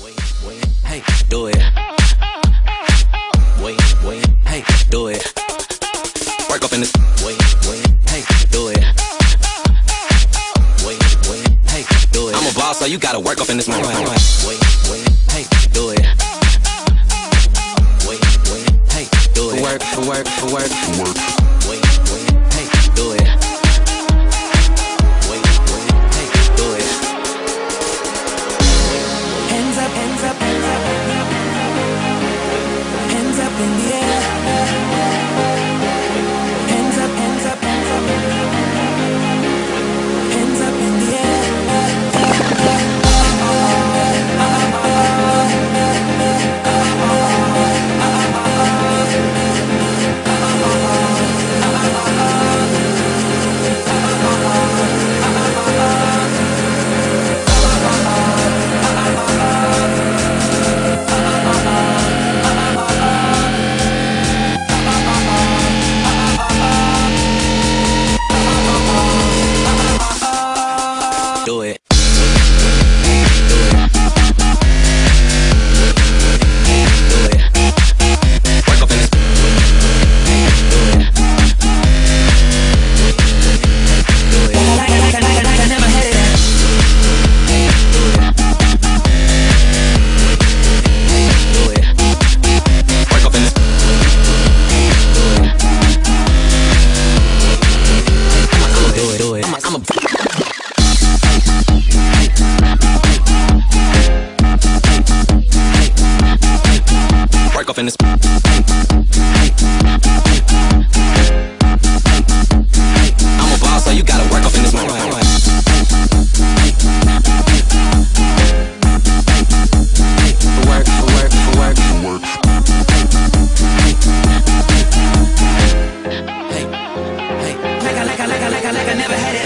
Hey, do it. Hey, do it. Work up in this. Hey, do it. Hey, do it. I'm a boss, so you gotta work up in this moment. Hey, do it. Hey, do it. Work. Hey, do it. Hey, do it. Hands up, hands up, hands up. Hands up in the air. Hands up, hands up, hands up. Hands up in the air. Do it. Work up in this. I'm a boss, so you gotta work up in this moment. Work. Hey. Like I never had it.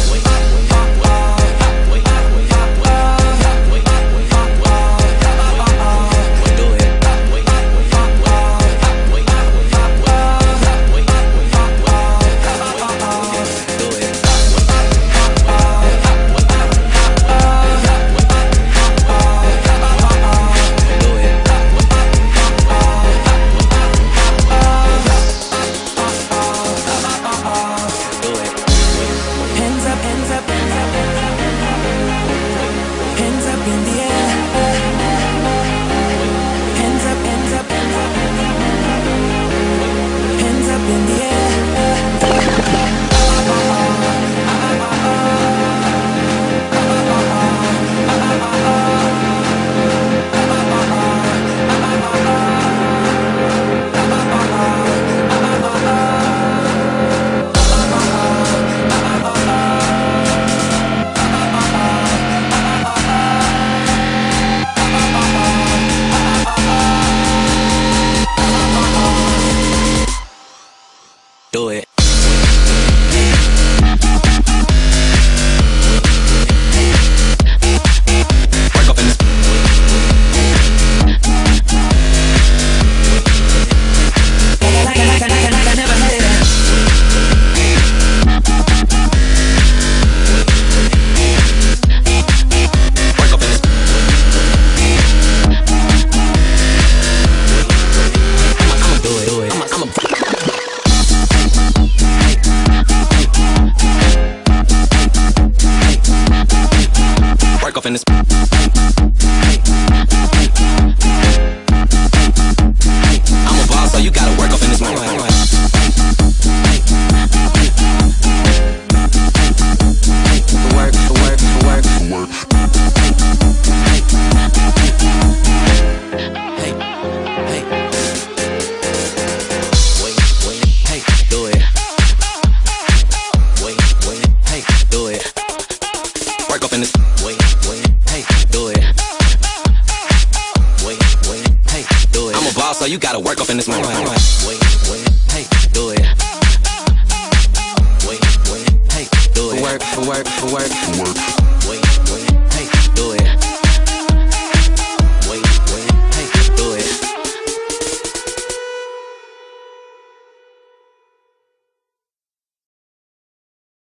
Do it. Work up in this. Like I never had it. Work up in this. I'ma do it. I'ma work up in this. I'm a boss, so you gotta work up in this moment. Work. Hey. Hey, do it. Hey, do it. Work up in this. Hey, do it. Hey, do it. I'm a boss, so you gotta work up in this moment. Hey, do it. Hey, do it. Work.